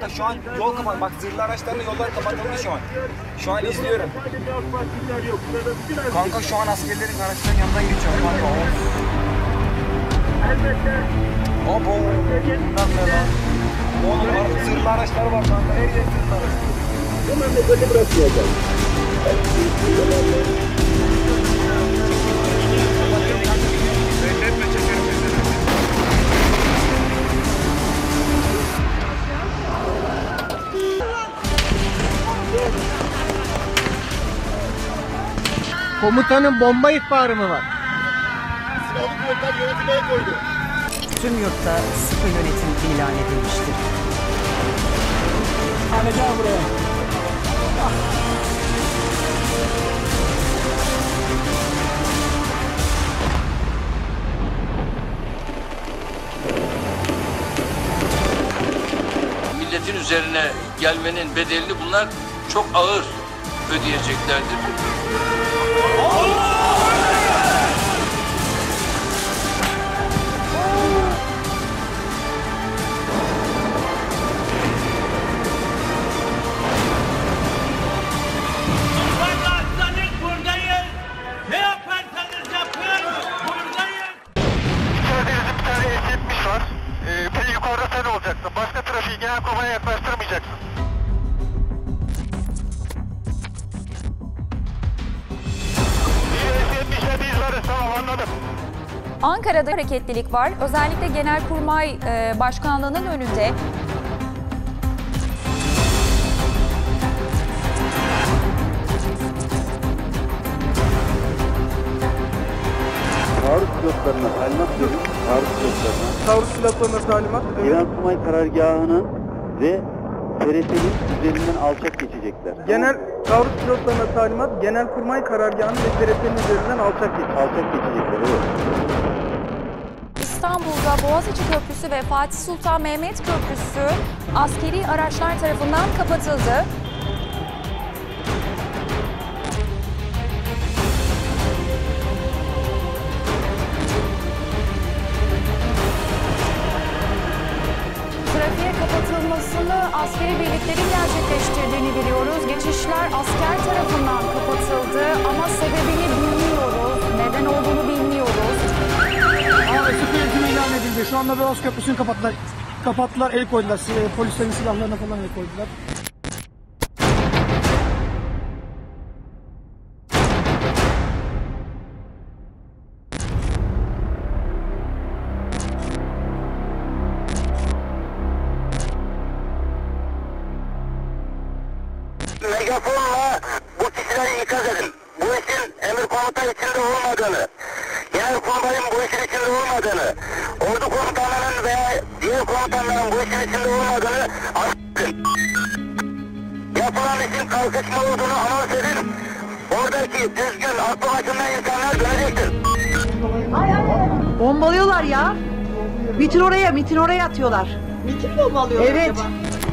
Kanka şu an yol kapat. Bak zırhlı araçlarla yollar kapatıldı şu an. Şu an izliyorum. Kanka şu an askerlerin araçların yanından geçiyor kanka. Abo. Bunlar ne lan? Oğlum zırhlı araçlar var kanka. Her yer zırhlı araçlar. Hemen de böyle bırakmayacağım. Komutanın bomba ihbarı mı var? Silahlı kuvvetler yönetime koydu. Tüm yurtta sıkı yönetim ilan edilmiştir. Hadi gel buraya. Milletin üzerine gelmenin bedelini bunlar çok ağır ödeyeceklerdir. Yukarıda sen olacaksın. Başka trafiği Genelkurmay'a yaklaştırmayacaksın. Tamam anladım. Ankara'da hareketlilik var. Özellikle Genelkurmay Başkanlığı'nın önünde. Taarruz pilotlarına talimat verin. Taarruz pilotlarına talimat. Genelkurmay karargahının ve TRT'nin üzerinden alçak geçecekler. Taarruz pilotlarına talimat, Genelkurmay karargahının ve TRT'nin üzerinden alçak geçecekler, evet. İstanbul'da Boğaziçi Köprüsü ve Fatih Sultan Mehmet Köprüsü askeri araçlar tarafından kapatıldı. Trafiğe kapatılmasını askeri birliklerin gerçekleştirdiğini biliyoruz. Geçişler asker tarafından kapatıldı ama sebebini bilmiyoruz. Neden olduğunu bilmiyoruz. Sıkı yönetim ilan edildi. Şu anda Boğaz Köprüsü'nü kapattılar, el koydular. Polislerin silahlarına falan el koydular. Megafonla bu kişileri ikaz edin. Bu işin emir komuta içinde olmadığını, Genelkurmay'ın bu işin içinde olmadığını, ordu komutanlarının veya diğer komutanların bu işin içinde olmadığını anlatın. Yapılan işin kalkışma olduğunu anons edin. Oradaki düzgün, aklı başında insanlar görecektir. Bombalıyorlar ya. Mitin oraya atıyorlar. Mitin bombalıyorlar evet. Acaba?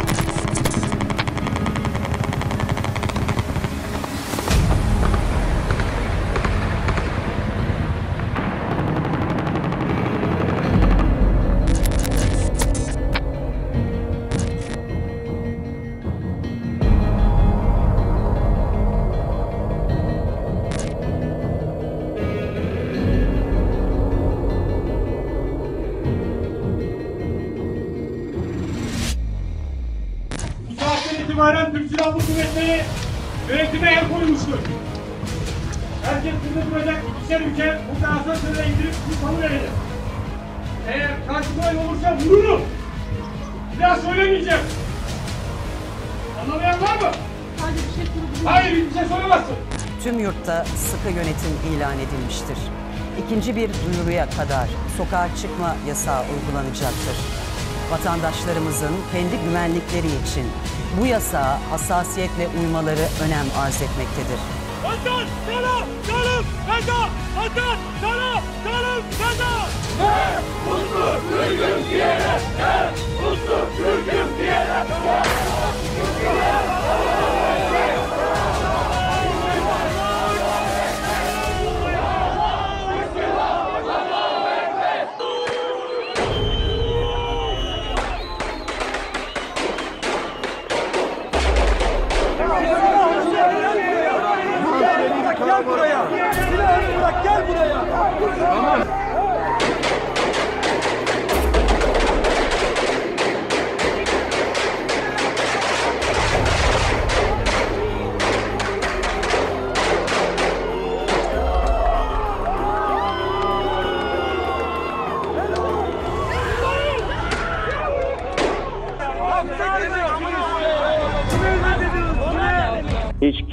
itibaren Türk Silahlı Kuvvetleri yönetime el koymuştur. Herkes burada duracak, ikişer ülke burada asansöre indirip bir kamu verecek. Eğer karşıma olursa vururum. Bir daha söylemeyeceğim. Anlamayan var mı? Hayır, bir şey söylemezsin. Tüm yurtta sıkı yönetim ilan edilmiştir. İkinci bir duyuruya kadar sokağa çıkma yasağı uygulanacaktır. Vatandaşlarımızın kendi güvenlikleri için bu yasağa hassasiyetle uymaları önem arz etmektedir. Vatan, sana, canım, feda! Vatan, sana, canım, feda! Ne mutlu Türk'üm diyene, ne mutlu Türk'üm diyene!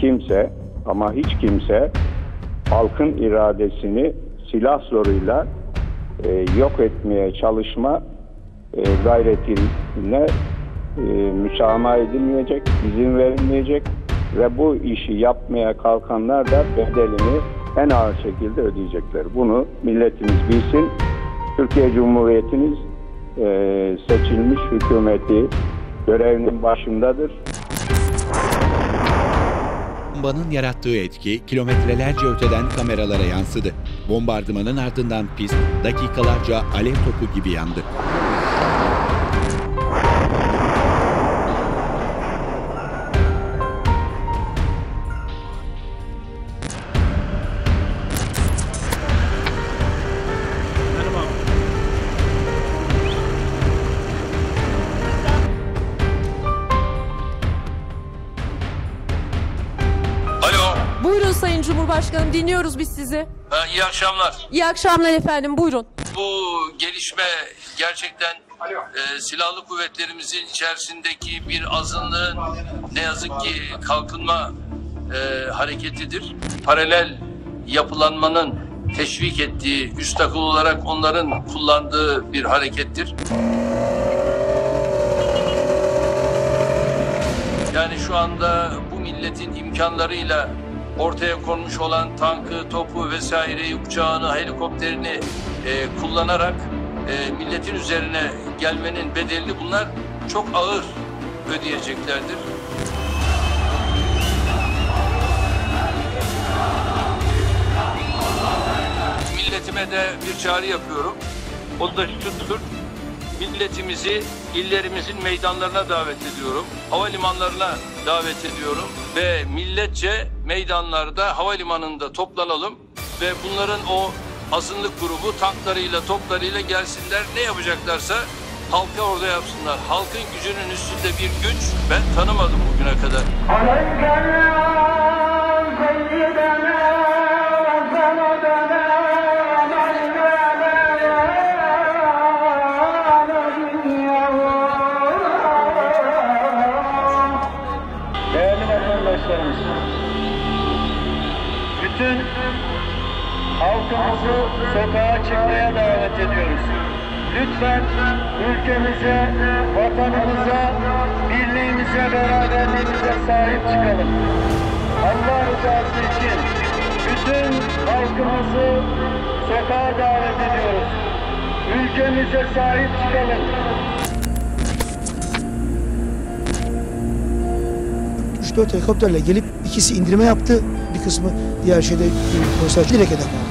kimse ama hiç kimse halkın iradesini silah zoruyla yok etmeye çalışma gayretine müsamaha edilmeyecek, izin verilmeyecek ve bu işi yapmaya kalkanlar da bedelini en ağır şekilde ödeyecekler. Bunu milletimiz bilsin. Türkiye Cumhuriyeti'niz seçilmiş hükümeti görevinin başındadır. Bombanın yarattığı etki kilometrelerce öteden kameralara yansıdı. Bombardımanın ardından pist dakikalarca alev topu gibi yandı. Buyurun Sayın Cumhurbaşkanım, dinliyoruz biz sizi. İyi akşamlar. İyi akşamlar efendim, buyurun. Bu gelişme gerçekten silahlı kuvvetlerimizin içerisindeki bir azınlığın ne yazık ki kalkınma hareketidir. Paralel yapılanmanın teşvik ettiği, üst akıl olarak onların kullandığı bir harekettir. Yani şu anda bu milletin imkanlarıyla ortaya konmuş olan tankı, topu vesaireyi, uçağını, helikopterini kullanarak milletin üzerine gelmenin bedelini bunlar çok ağır ödeyeceklerdir. Milletime de bir çağrı yapıyorum. O da şudur. Milletimizi illerimizin meydanlarına davet ediyorum. Havalimanlarına davet ediyorum ve milletçe meydanlarda, havalimanında toplanalım ve bunların o azınlık grubu tanklarıyla, toplarıyla gelsinler. Ne yapacaklarsa halka orada yapsınlar. Halkın gücünün üstünde bir güç ben tanımadım bugüne kadar. Bütün halkımızı sokağa çıkmaya davet ediyoruz. Lütfen ülkemize, vatanımıza, birliğimize, beraberliğimize sahip çıkalım. Allah rızası için bütün halkımızı sokağa davet ediyoruz. Ülkemize sahip çıkalım. Üç-dört helikopterle gelip ikisi indirme yaptı. Bir kısmı diğer şeyde polisler direkt hedef aldı.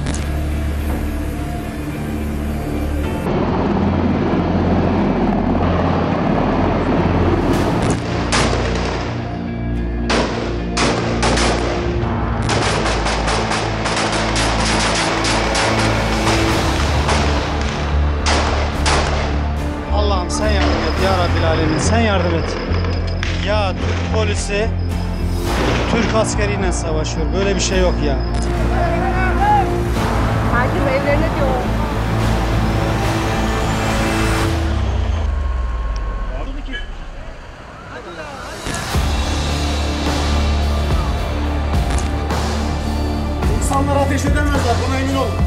Allah'ım sen yardım et ya Rabbil Alemin, sen yardım et. Ya Türk polisi Türk askeriyle savaşıyor. Böyle bir şey yok ya. Herkes evlerine diyor. İnsanlar ateş edemezler, buna emin olun.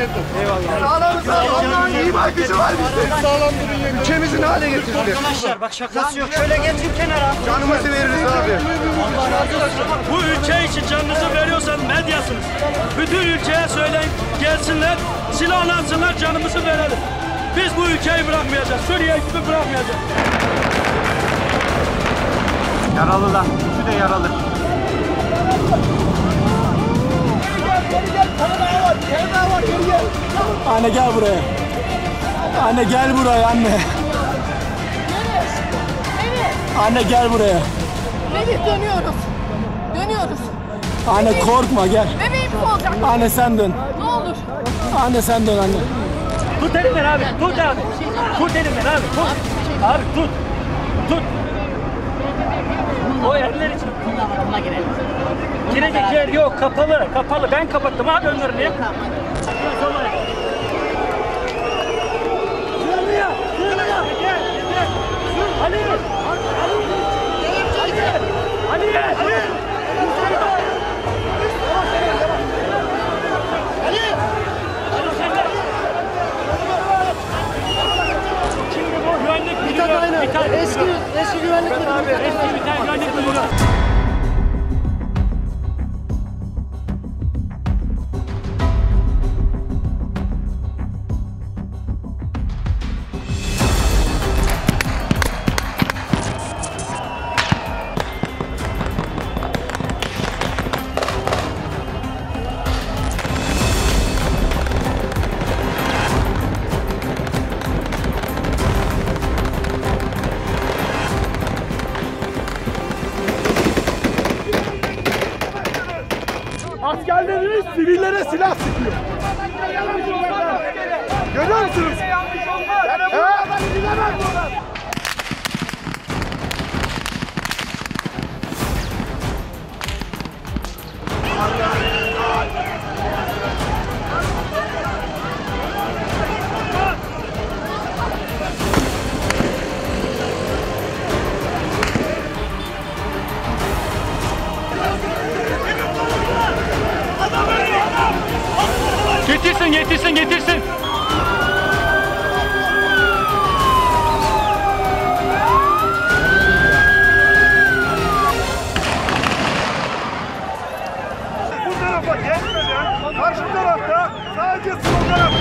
Eyvallah. Allah'ın iyi bakıcı var bizde. Sağlam durun. Ülkemizin hale getirdi. Arkadaşlar bak şakası yok. Şöyle getir kenara. Canımızı veririz abi. Bu ülke için canınızı veriyorsanız medyasınız. Bütün ülkeye söyleyin, gelsinler, silahlansınlar, canımızı verelim. Biz bu ülkeyi bırakmayacağız, Suriye gibi bırakmayacağız. Yaralılar. Üçü de yaralı. Anne gel buraya. Anne gel buraya anne. Anne gel buraya. Melih dönüyoruz. Dönüyoruz. Anne korkma gel. Bebeğim olacak. Anne sen dön. Ne olur. Anne sen dön anne. Tut elimden abi, tut abi. Tut elimden abi, tut. Abi tut. Tut. O yerler için. Girecek yer yok, kapalı, kapalı. Ben kapattım abi önlerini. Ali! Ali! Şimdi bu güvenlik müdürü, Eski güvenlik müdürü. eski bir tane güvenlik müdürü. Askerlerimiz sivillere silah sıkıyor. Görüyor musunuz? Getirsin, getirsin, getirsin. Bu tarafa geçmeden karşı tarafta sadece slogan.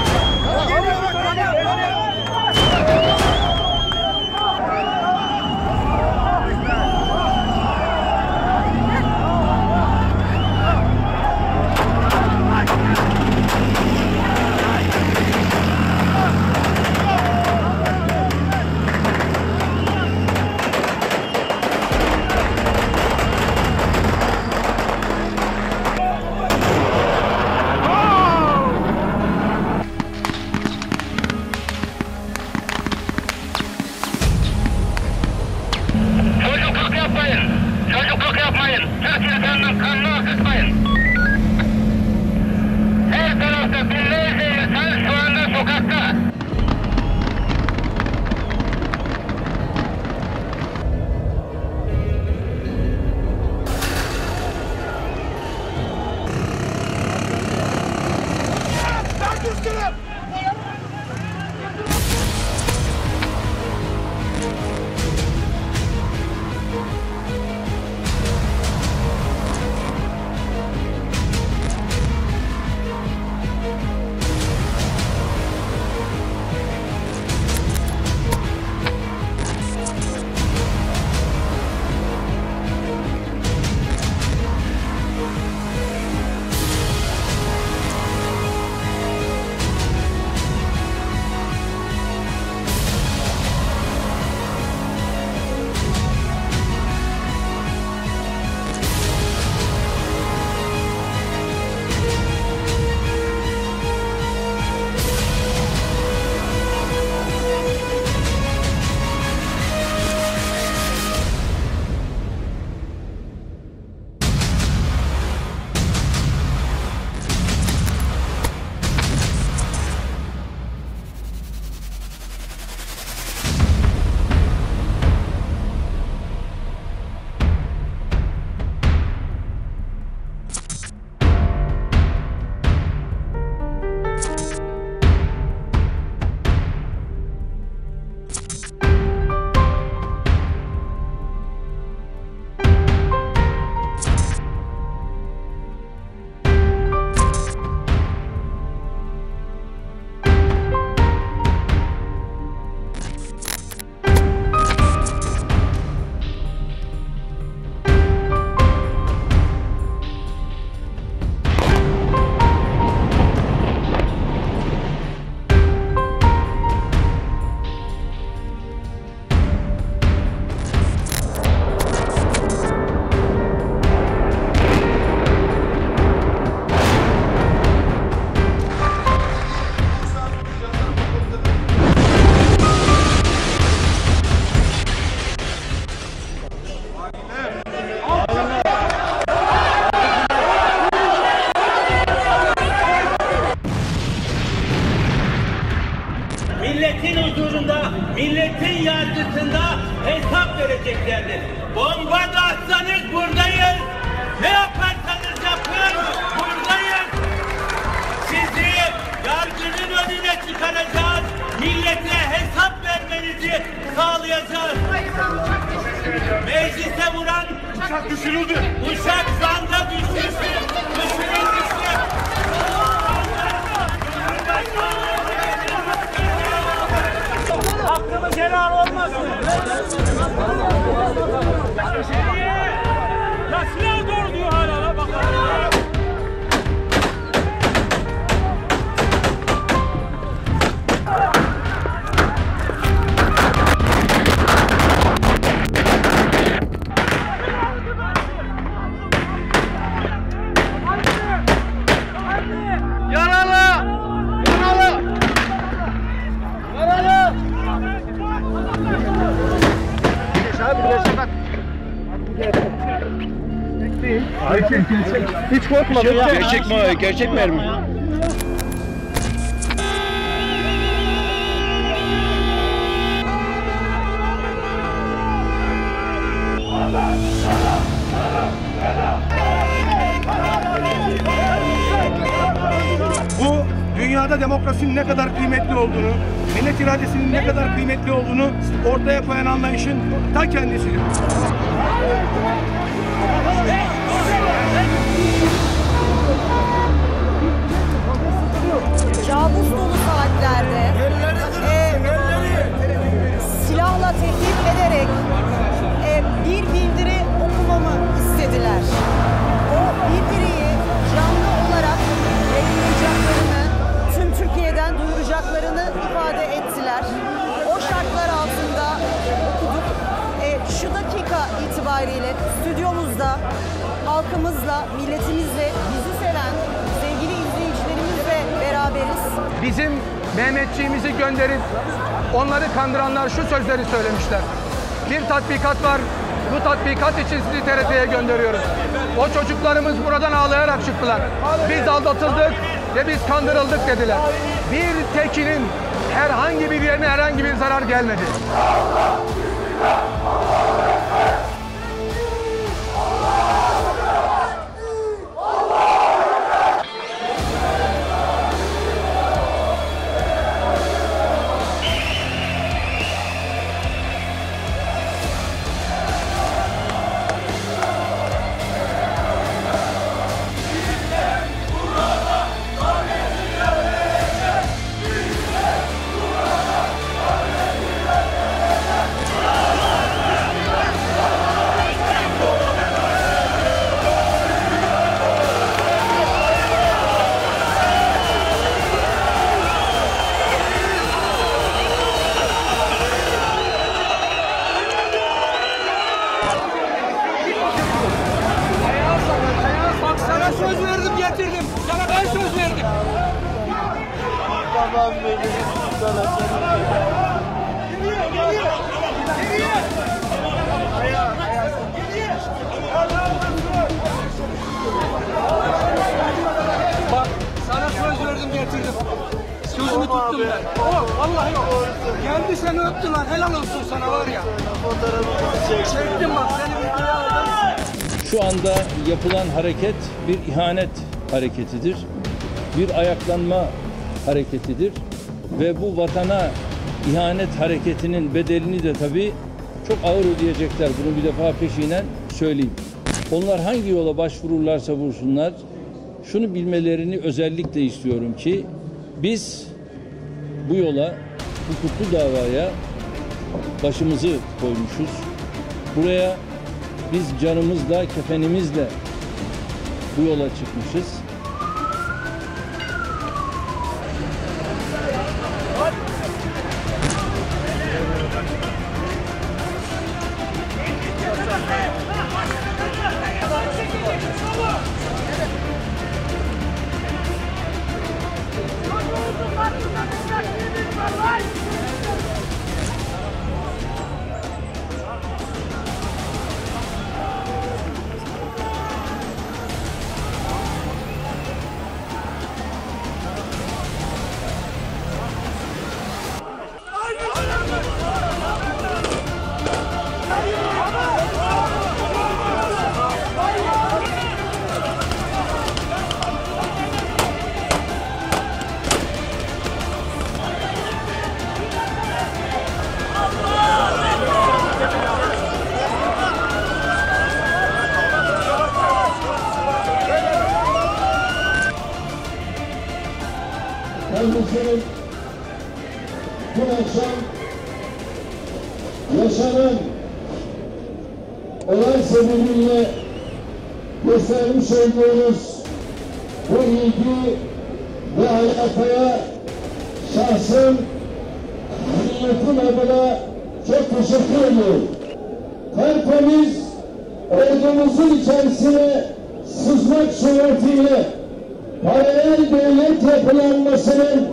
milletin yargısında hesap vereceklerdir. Bomba da atsanız buradayız. Ne yaparsanız yapın buradayız. Sizi yargının önüne çıkaracağız. Millete hesap vermenizi sağlayacağız. Meclise vuran uçak düşürüldü. Uçak zanda düşürüldü. Hakkımız helal olmasın. Ya silah doğru diyor hala. Bakalım. Hiç korkmadım ya. Gerçek mi? Gerçek mermi. Bu dünyada demokrasinin ne kadar kıymetli olduğunu, millet iradesinin ne kadar kıymetli olduğunu ortaya koyan anlayışın ta kendisidir. Kabus dolu saatlerde silahla tehdit ederek bir bildiri okumamı istediler. O bildiriyi canlı olarak yayınlayacaklarını, tüm Türkiye'den duyuracaklarını ifade ettiler. O şartlar altında okuduk. Şu dakika itibariyle stüdyomuzda halkımızla, milletimizle, bizi seven sevgili izleyicilerimizle beraberiz. Bizim Mehmetçiğimizi gönderip onları kandıranlar şu sözleri söylemişler. Bir tatbikat var, bu tatbikat için sizi TRT'ye gönderiyoruz. O çocuklarımız buradan ağlayarak çıktılar. Biz aldatıldık ve biz kandırıldık dediler. Bir tekinin herhangi bir yerine herhangi bir zarar gelmedi. Söz verdim, getirdim. Sana ben söz verdim. Tamam benim sana. Bak, sana söz verdim, getirdim. Sözümü tuttum ben. Vallahi yok. Geldi seni öptü lan, helal olsun sana var ya. Çektim bak, seni bir aldım. Şu anda yapılan hareket bir ihanet hareketidir. Bir ayaklanma hareketidir. Ve bu vatana ihanet hareketinin bedelini de tabii çok ağır ödeyecekler. Bunu bir defa peşinen söyleyeyim. Onlar hangi yola başvururlarsa vursunlar, şunu bilmelerini özellikle istiyorum ki biz bu yola, hukuklu davaya başımızı koymuşuz. Buraya biz canımızla, kefenimizle bu yola çıkmışız. kardeşlerim, bu akşam yaşanan olay sebebiyle göstermiş olduğunuz bu ilgi ve alakaya şahsım milletin adına çok teşekkür ediyorum. Kalpimiz ordumuzun içerisine sızmak suretiyle paralel devlet yapılanmasının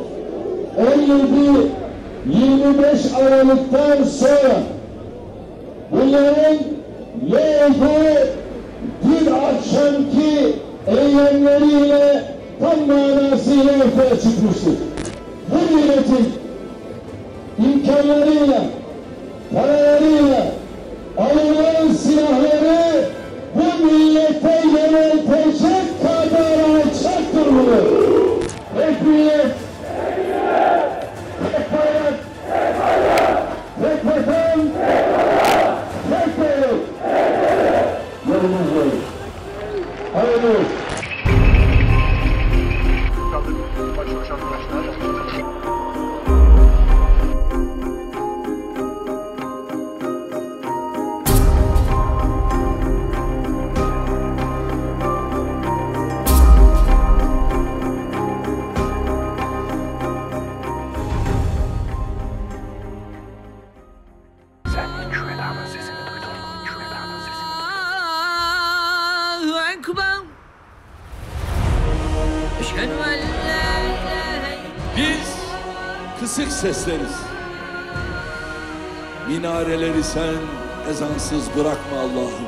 17-25 Aralık'tan sonra bunların ne olduğu dün akşamki eylemleriyle tam manasıyla ortaya çıkmıştır. Bu milletin imkanlarıyla, paralarıyla alınan silahları bu millete yöneltecek kadar alçaktır bunu. Tek millet, tek bayrak, tek vatan, tek devlet. Yolumuz var. Hayırlı. Başlamış arkadaşlar. Biz kısık sesleriz. Minareleri sen ezansız bırakma Allah'ım.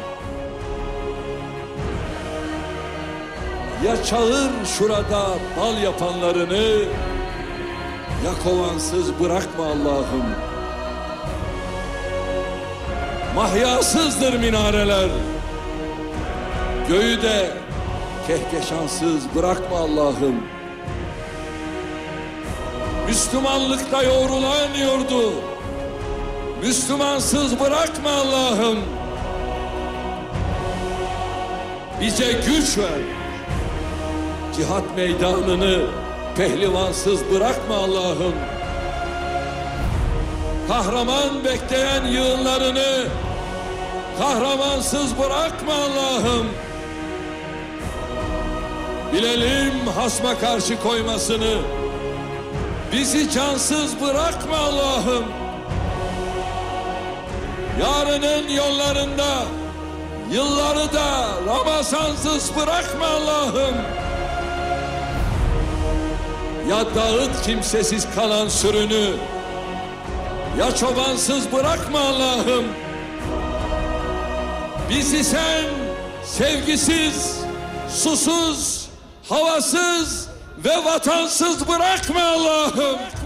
Ya çağır şurada bal yapanlarını, ya kovansız bırakma Allah'ım. Mahyasızdır minareler, göğü de kehkeşansız bırakma Allah'ım. Müslümanlıkta yoğrulan yurdu Müslümansız bırakma Allah'ım. Bize güç ver, cihat meydanını pehlivansız bırakma Allah'ım. Kahraman bekleyen yığınlarını kahramansız bırakma Allah'ım. Bilelim hasma karşı koymasını, bizi cansız bırakma Allah'ım. Yarının yollarında yılları da Ramazansız bırakma Allah'ım. Ya dağıt kimsesiz kalan sürünü, ya çobansız bırakma Allah'ım. Bizi sen sevgisiz, susuz, havasız ve vatansız bırakma Allah'ım.